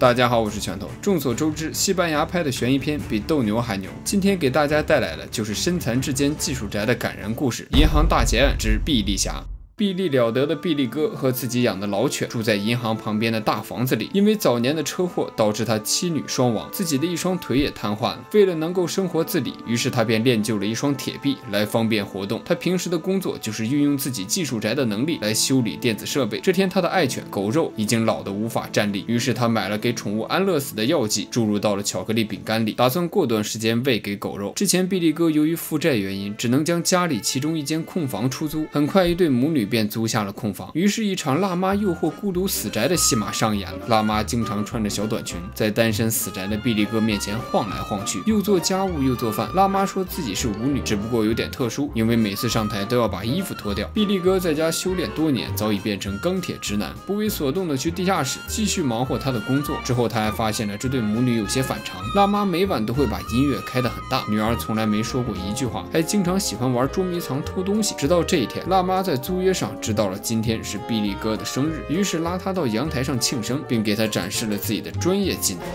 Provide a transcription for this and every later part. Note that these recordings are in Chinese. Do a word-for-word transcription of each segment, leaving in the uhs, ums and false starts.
大家好，我是拳头。众所周知，西班牙拍的悬疑片比斗牛还牛。今天给大家带来的就是身残志坚技术宅的感人故事——银行大劫案之臂力侠。 臂力了得的臂力哥和自己养的老犬住在银行旁边的大房子里，因为早年的车祸导致他妻女双亡，自己的一双腿也瘫痪了。为了能够生活自理，于是他便练就了一双铁臂来方便活动。他平时的工作就是运用自己技术宅的能力来修理电子设备。这天，他的爱犬狗肉已经老得无法站立，于是他买了给宠物安乐死的药剂，注入到了巧克力饼干里，打算过段时间喂给狗肉。之前，臂力哥由于负债原因，只能将家里其中一间空房出租。很快，一对母女便租下了空房。于是，一场辣妈诱惑孤独死宅的戏码上演了。辣妈经常穿着小短裙，在单身死宅的臂力哥面前晃来晃去，又做家务又做饭。辣妈说自己是舞女，只不过有点特殊，因为每次上台都要把衣服脱掉。臂力哥在家修炼多年，早已变成钢铁直男，不为所动的去地下室继续忙活他的工作。之后，他还发现了这对母女有些反常。辣妈每晚都会把音乐开得很大，女儿从来没说过一句话，还经常喜欢玩捉迷藏偷东西。直到这一天，辣妈在租约上知道了今天是臂力哥的生日，于是拉他到阳台上庆生，并给他展示了自己的专业技能。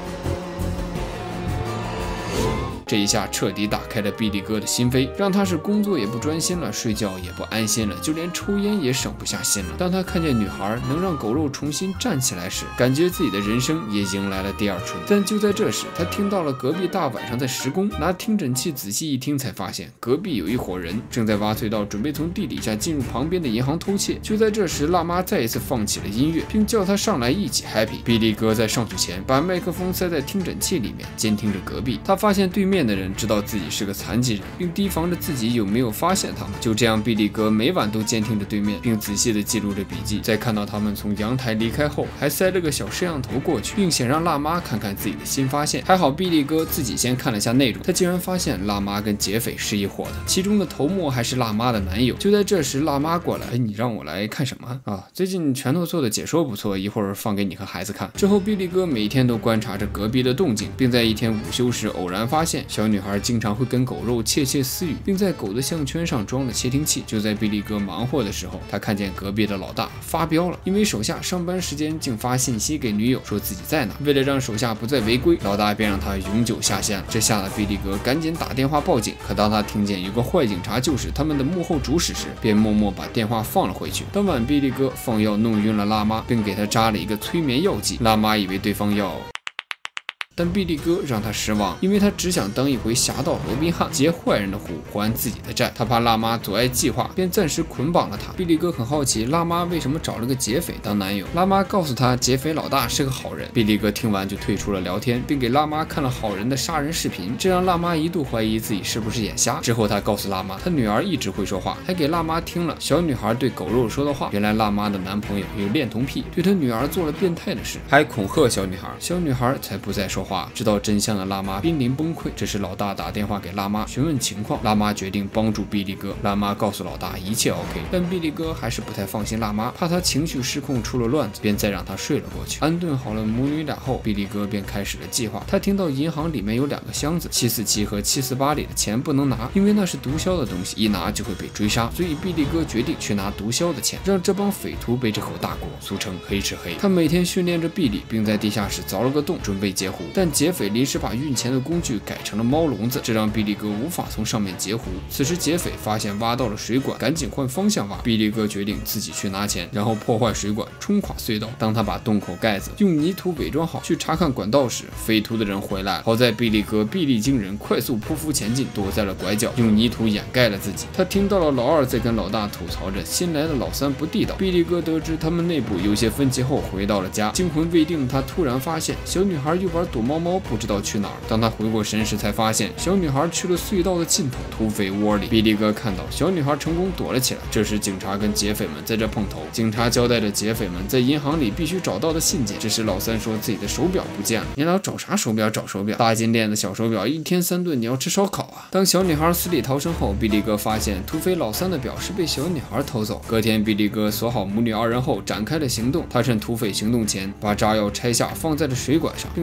这一下彻底打开了臂力哥的心扉，让他是工作也不专心了，睡觉也不安心了，就连抽烟也省不下心了。当他看见女孩能让狗肉重新站起来时，感觉自己的人生也迎来了第二春。但就在这时，他听到了隔壁大晚上在施工，拿听诊器仔细一听，才发现隔壁有一伙人正在挖隧道，准备从地底下进入旁边的银行偷窃。就在这时，辣妈再一次放起了音乐，并叫他上来一起 happy。臂力哥在上去前，把麦克风塞在听诊器里面，监听着隔壁。他发现对面 面的人知道自己是个残疾人，并提防着自己有没有发现他们。就这样，臂力哥每晚都监听着对面，并仔细地记录着笔记。在看到他们从阳台离开后，还塞了个小摄像头过去，并且让辣妈看看自己的新发现。还好，臂力哥自己先看了下内容，他竟然发现辣妈跟劫匪是一伙的，其中的头目还是辣妈的男友。就在这时，辣妈过来，哎，你让我来看什么啊？最近拳头做的解说不错，一会儿放给你和孩子看。之后，臂力哥每天都观察着隔壁的动静，并在一天午休时偶然发现小女孩 经常会跟狗肉窃窃私语，并在狗的项圈上装了窃听器。就在臂力哥忙活的时候，他看见隔壁的老大发飙了，因为手下上班时间竟发信息给女友说自己在哪。为了让手下不再违规，老大便让他永久下线了。这吓得臂力哥赶紧打电话报警。可当他听见有个坏警察就是他们的幕后主使时，便默默把电话放了回去。当晚，臂力哥放药弄晕了辣妈，并给他扎了一个催眠药剂。辣妈以为对方要 但臂力哥让他失望，因为他只想当一回侠盗罗宾汉，劫坏人的壶，还自己的债。他怕辣妈阻碍计划，便暂时捆绑了他。臂力哥很好奇，辣妈为什么找了个劫匪当男友。辣妈告诉他，劫匪老大是个好人。臂力哥听完就退出了聊天，并给辣妈看了好人的杀人视频，这让辣妈一度怀疑自己是不是眼瞎。之后他告诉辣妈，他女儿一直会说话，还给辣妈听了小女孩对狗肉说的话。原来辣妈的男朋友有恋童癖，对他女儿做了变态的事，还恐吓小女孩，小女孩才不再说话。 知道真相的辣妈濒临崩溃，这时老大打电话给辣妈询问情况，辣妈决定帮助臂力哥。辣妈告诉老大一切 OK， 但臂力哥还是不太放心辣妈，怕她情绪失控出了乱子，便再让她睡了过去。安顿好了母女俩后，臂力哥便开始了计划。他听到银行里面有两个箱子，七四七和七四八里的钱不能拿，因为那是毒枭的东西，一拿就会被追杀。所以臂力哥决定去拿毒枭的钱，让这帮匪徒背这口大锅，俗称黑吃黑。他每天训练着臂力，并在地下室凿了个洞，准备截胡，但劫匪 临时把运钱的工具改成了猫笼子，这让臂力哥无法从上面截胡。此时劫匪发现挖到了水管，赶紧换方向挖。臂力哥决定自己去拿钱，然后破坏水管，冲垮隧道。当他把洞口盖子用泥土伪装好，去查看管道时，匪徒的人回来了。好在臂力哥臂力惊人，快速匍匐前进，躲在了拐角，用泥土掩盖了自己。他听到了老二在跟老大吐槽着新来的老三不地道。臂力哥得知他们内部有些分歧后，回到了家。惊魂未定，他突然发现小女孩又玩躲猫猫，不知道 去哪儿？当他回过神时，才发现小女孩去了隧道的尽头，土匪窝里。臂力哥看到小女孩成功躲了起来。这时，警察跟劫匪们在这碰头。警察交代着劫匪们在银行里必须找到的信件。这时，老三说自己的手表不见了。你老找啥手表？找手表？大金链子小手表，一天三顿，你要吃烧烤啊！当小女孩死里逃生后，臂力哥发现土匪老三的表是被小女孩偷走。隔天，臂力哥锁好母女二人后，展开了行动。他趁土匪行动前，把炸药拆下放在了水管上，并凿碎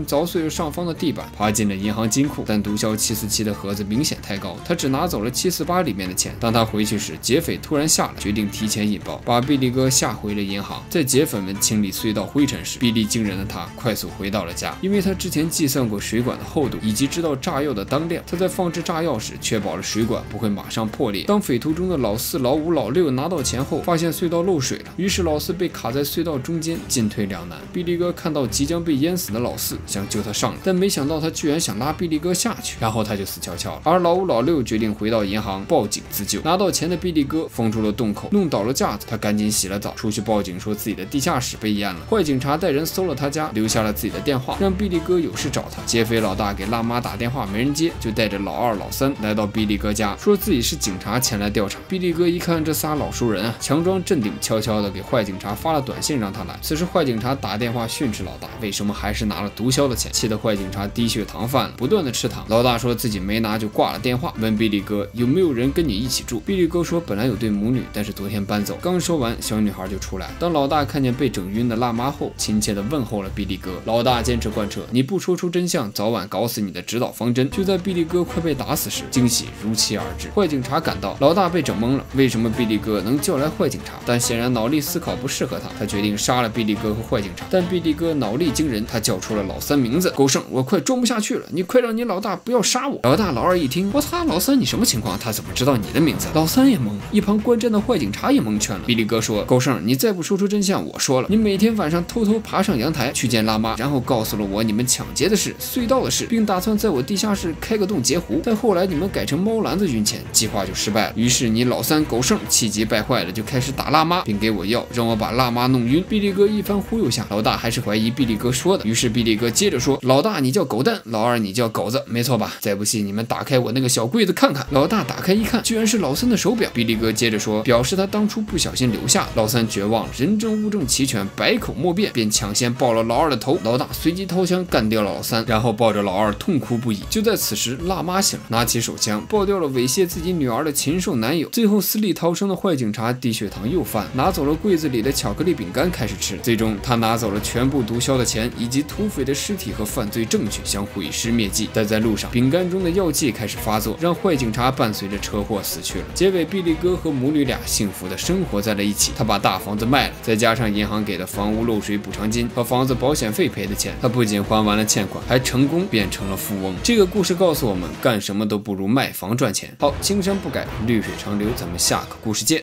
右上方的地板，爬进了银行金库。但毒枭七四七的盒子明显太高，他只拿走了七四八里面的钱。当他回去时，劫匪突然下来，决定提前引爆，把比利哥吓回了银行。在劫匪们清理隧道灰尘时，臂力惊人的他快速回到了家，因为他之前计算过水管的厚度，以及知道炸药的当量。他在放置炸药时，确保了水管不会马上破裂。当匪徒中的老四、老五、老六拿到钱后，发现隧道漏水了，于是老四被卡在隧道中间，进退两难。比利哥看到即将被淹死的老四，想救他上来，但没想到他居然想拉比利哥下去，然后他就死翘翘了。而老五、老六决定回到银行报警自救。拿到钱的比利哥封住了洞口，弄倒了架子，他赶紧洗了澡，出去报警说自己的地下室被淹了。坏警察带人搜了他家，留下了自己的电话，让比利哥有事找他。劫匪老大给辣妈打电话没人接，就带着老二、老三来到比利哥家，说自己是警察前来调查。比利哥一看这仨老熟人啊，强装镇定，悄悄的给坏警察发了短信让他来。此时坏警察打电话训斥老大为什么还是拿了毒枭的钱，气得坏警察低血糖犯了，不断的吃糖。老大说自己没拿就挂了电话，问比利哥有没有人跟你一起住。比利哥说本来有对母女，但是昨天搬走。刚说完，小女孩就出来。当老大看见被整晕的辣妈后，亲切的问候了比利哥。老大坚持贯彻你不说出真相，早晚搞死你的指导方针。就在比利哥快被打死时，惊喜如期而至。坏警察赶到，老大被整懵了，为什么比利哥能叫来坏警察？但显然脑力思考不适合他，他决定杀了比利哥和坏警察。但比利哥脑力惊人，他叫出了老三名字：狗剩，我快装不下去了，你快让你老大不要杀我。老大、老二一听，我操，老三你什么情况？他怎么知道你的名字？老三也懵，一旁观战的坏警察也蒙圈了。比利哥说：狗剩，你再不说出真相，我说了，你每天晚上偷偷爬上阳台去见辣妈，然后告诉了我你们抢劫的事、隧道的事，并打算在我地下室开个洞截胡。但后来你们改成猫篮子运钱，计划就失败了。于是你老三狗剩气急败坏了，就开始打辣妈，并给我药，让我把辣妈弄晕。比利哥一番忽悠下，老大还是怀疑比利哥说的，于是比利哥接着说：老大你叫狗蛋，老二你叫狗子，没错吧？再不信你们打开我那个小柜子看看。老大打开一看，居然是老三的手表。比利哥接着说，表示他当初不小心留下。老三绝望了，人证物证齐全，百口莫辩，便抢先爆了老二的头。老大随即掏枪干掉了老三，然后抱着老二痛哭不已。就在此时，辣妈醒了，拿起手枪爆掉了猥亵自己女儿的禽兽男友。最后死里逃生的坏警察低血糖又犯，拿走了柜子里的巧克力饼干开始吃。最终他拿走了全部毒枭的钱以及土匪的尸体和犯罪证据，想毁尸灭迹。但在路上，饼干中的药剂开始发作，让坏警察伴随着车祸死去了。结尾，比利哥和母女俩幸福的生活在了一起。他把大房子卖了，再加上银行给的房屋漏水补偿金和房子保险费赔的钱，他不仅还完了欠款，还成功变成了富翁。这个故事告诉我们，干什么都不如卖房赚钱。好，青山不改，绿水长流，咱们下个故事见。